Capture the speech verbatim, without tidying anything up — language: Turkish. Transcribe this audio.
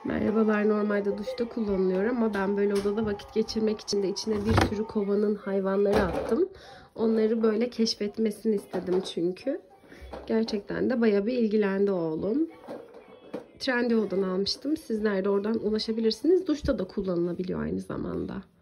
Merhabalar, normalde duşta kullanılıyor ama ben böyle odada vakit geçirmek için de içine bir sürü kovanın hayvanları attım. Onları böyle keşfetmesini istedim çünkü. Gerçekten de bayağı bir ilgilendi oğlum. Trendyol'dan almıştım. Sizler de oradan ulaşabilirsiniz. Duşta da kullanılabiliyor aynı zamanda.